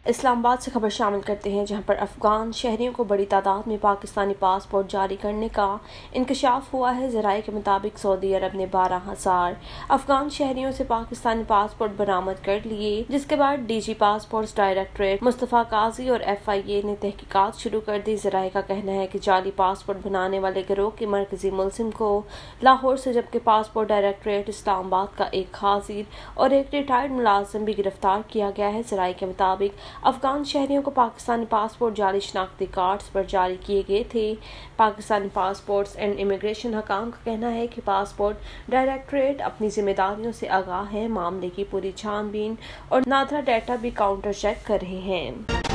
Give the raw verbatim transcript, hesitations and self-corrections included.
इस्लामाबाद से खबर शामिल करते हैं, जहां पर अफगान शहरियों को बड़ी तादाद में पाकिस्तानी पासपोर्ट जारी करने का इंकशाफ हुआ है। ज़राए के मुताबिक सऊदी अरब ने बारह हजार अफगान शहरियों से पाकिस्तानी पासपोर्ट बरामद कर लिए, जिसके बाद DG passport directorate Mustafa Qazi और एफ आई ए ने तहकीकात शुरू कर दी। ज़राए का कहना है कि जाली पासपोर्ट बनाने वाले गिरोह के मरकजी मुलजिम को लाहौर से, जबकि पासपोर्ट डायरेक्टरेट इस्लामाबाद का एक हाजिर और एक रिटायर्ड मुलाजिम भी गिरफ्तार किया गया है। ज़राए के मुताबिक अफगान शहरियों को पाकिस्तानी पासपोर्ट जाली शनाख्ती कार्ड्स पर जारी किए गए थे। पाकिस्तानी पासपोर्ट्स एंड इमिग्रेशन हकाम का कहना है कि पासपोर्ट डायरेक्टरेट अपनी जिम्मेदारियों से आगाह है, मामले की पूरी छानबीन और नादरा डेटा भी काउंटर चेक कर रहे हैं।